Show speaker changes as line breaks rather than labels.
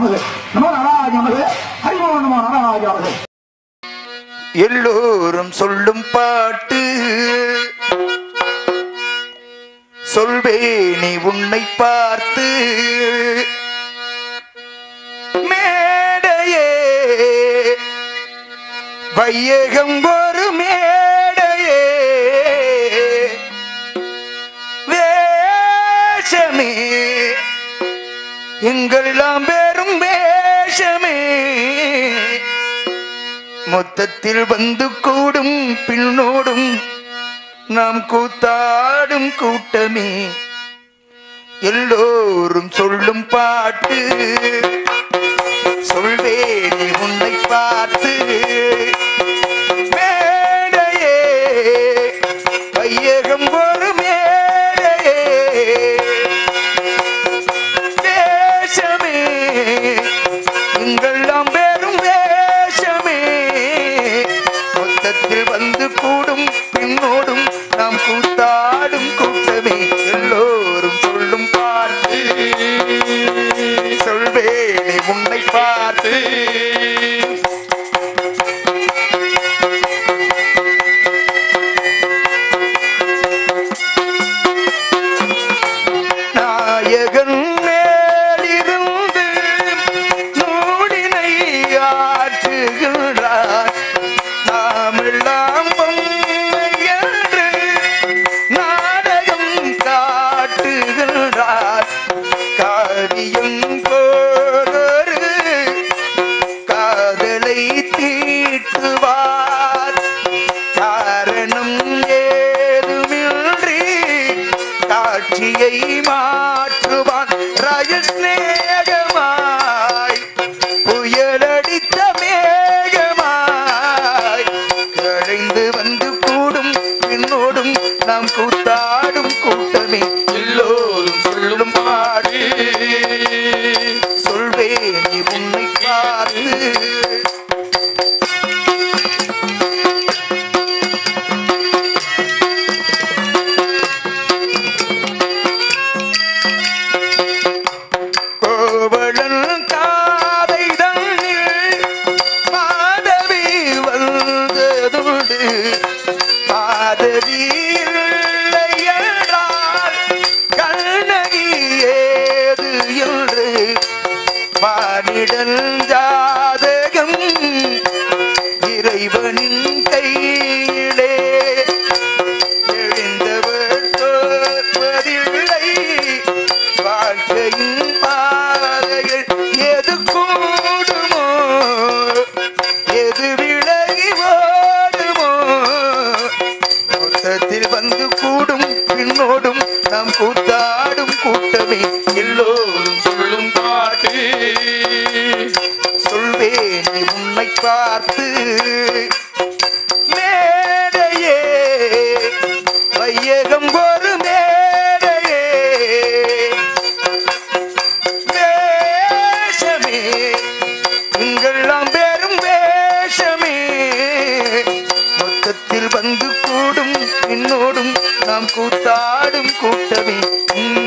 நமது நமோ நாராஜ நமது ஹரிமோ நமோ நாராஜ நமது.
எல்லோரும் சொல்லும் பாட்டு சொல்வேனி உன்னை பார்த்து மேடையே வையகம் ஒரு மேடையே வேஷமே எங்கெல்லாம் பெரும் வேஷமே மொத்தத்தில் வந்து கூடும் பின்னோடும் நாம் கூத்தாடும் கூட்டமே எல்லோரும் சொல்லும் பாட்டு சொல்வேனி உன்னை பார்த்து மேடையே வையகம் ஒரு மேடையே வேஷமே எங்கெல்லாம் பெரும் வேஷமே மொத்தத்தில் வந்து கூடும் பின்னோடும் நாம் கூத்தாடும் கூட்டமே எல்லோரும் சொல்லும் பாட்டு சொல்வேனி உன்னை பார்த்து நாயகன் மேலிருந்து நூலினை ஆற்றுகின்றார் நாமெல்லாம் என்று நாடகம் காட்டுகின்றார் காரியம் போரொரு காதலை தீட்டுவார் காரணம் ஏதுமின்றி காட்சியை மாற்றுவான் ரயஸ்நேகமாய் புயலடித்த மேகமாய் கழைந்து வந்து கூடும் பின்னோடும் நாம் கூத்தாடும் கூட்டமே எல்லோரும் சொல்லும் பாடு சொல்வேனி உன்னை பார்த்து கோவலன் காதை தன்னில் மாதவி வந்ததுண்டு மாதவி இல்லை என்றால் கண்ணகி ஏது என்று மானிடன் ஜாதகம் இறைவனின் கையிலே எழுந்தவர் தோற்பதில்லை வாழ்க்கையின் பாதையில் எது கூடுமோ எது விலகி ஓடுமோ மொத்தத்தில் வந்து கூடும் பின்னோடும் நாம் கூத்தாடும் கூட்டமே எல்லோரும் சொல்லும் பாட்டு சொல்வேனி உன்னை பார்த்து மேடையே வையகம் ஒரு மேடையே வேஷமே இங்கெல்லாம் பெரும் வேஷமே மொத்தத்தில் வந்து கூடும் பின்னோடும் நாம் கூத்தாடும் கூட்டமே